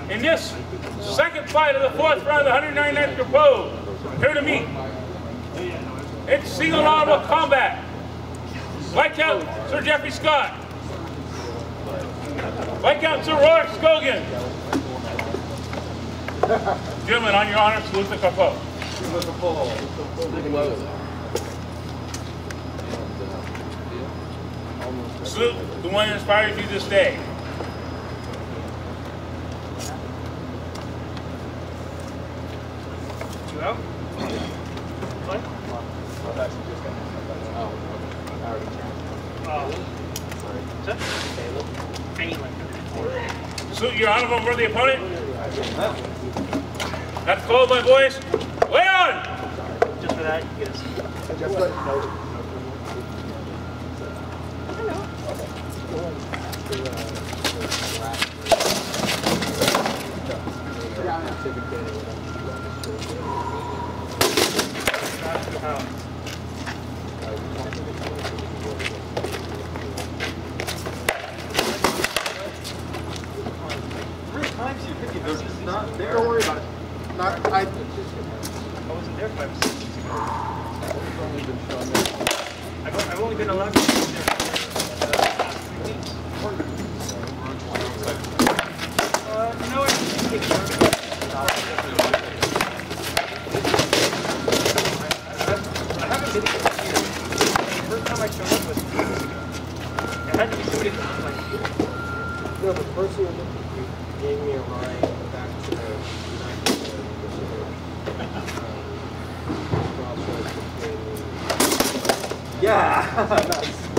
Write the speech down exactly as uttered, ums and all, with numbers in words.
In this second fight of the fourth round of the one ninety-ninth Crapaud, here to meet, it's single honorable combat. Viscount Sir Geoffrey Scott. Viscount Sir Rorik Scogan. Gentlemen, on your honor, salute the Crapaud. Salute the one that inspired you this day. You out? What? Salute your honorable and worthy opponent. That's close, my boys. Lay on! Just for that, you get a seat. Not there. Don't worry about it. Not, I, I wasn't there five or six weeks ago. I've, I've only been allowed to be there for the last three weeks. Uh, no, I didn't take care of it. I haven't been here for years. The first time I showed up was three weeks ago. It had to be somebody from like no, the person who gave me a ride back to the yeah, nice.